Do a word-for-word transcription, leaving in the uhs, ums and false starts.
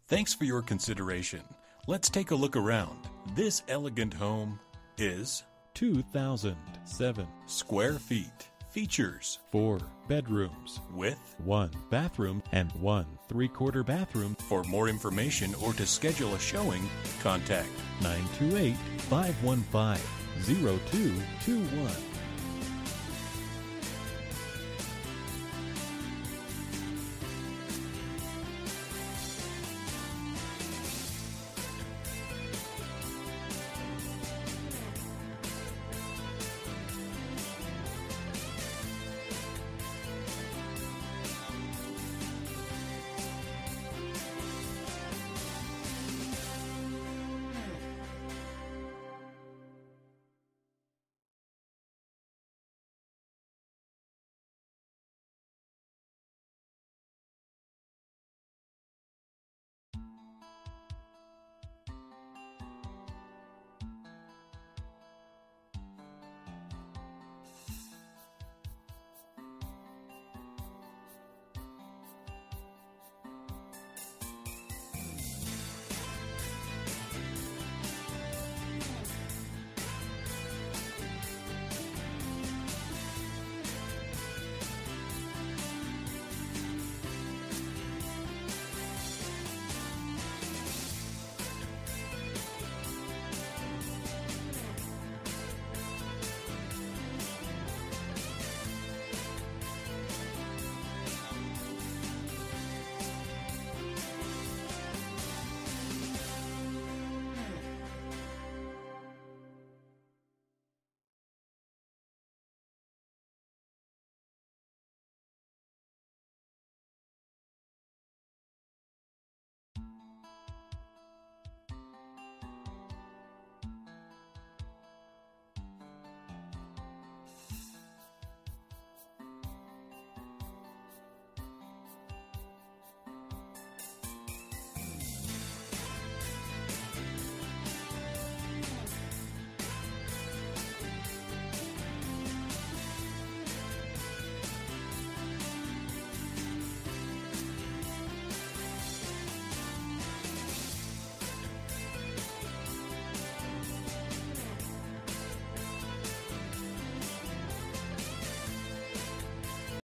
Thanks for your consideration. Let's take a look around. This elegant home is two thousand seven square feet. Features four bedrooms with one bathroom and one three-quarter bathroom. For more information or to schedule a showing, contact nine two eight, five one five, zero two two one.